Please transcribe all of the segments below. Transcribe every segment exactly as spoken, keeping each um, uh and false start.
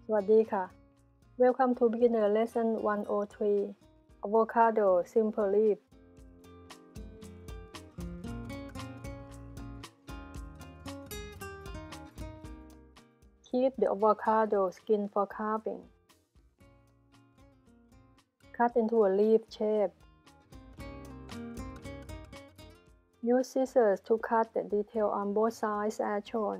สวัสดีค่ะ Welcome to Beginner Lesson one oh three Avocado Simple Leaf Keep the avocado skin for carving. Cut into a leaf shape. Use scissors to cut the detail on both sides as shown.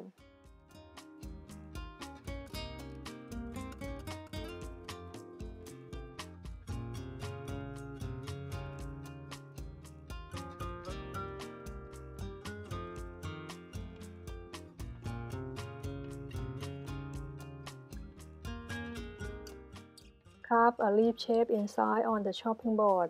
Carve a leaf shape inside on the chopping board.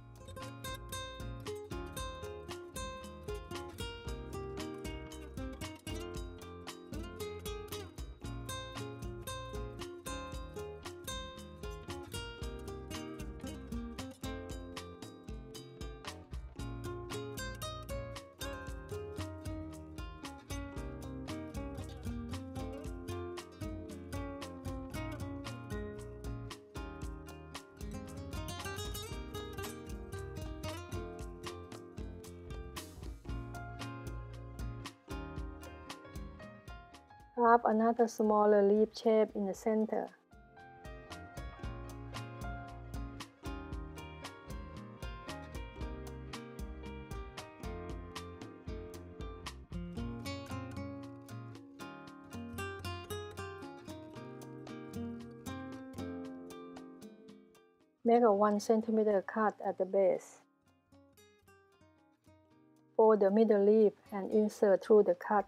Carve another smaller leaf shape in the center. Make a one centimeter cut at the base. Fold the middle leaf and insert through the cut.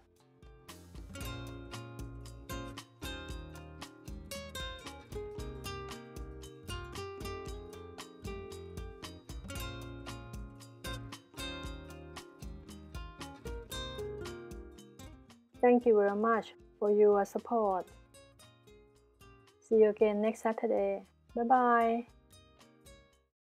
Thank you very much for your support. See you again next Saturday. Bye bye.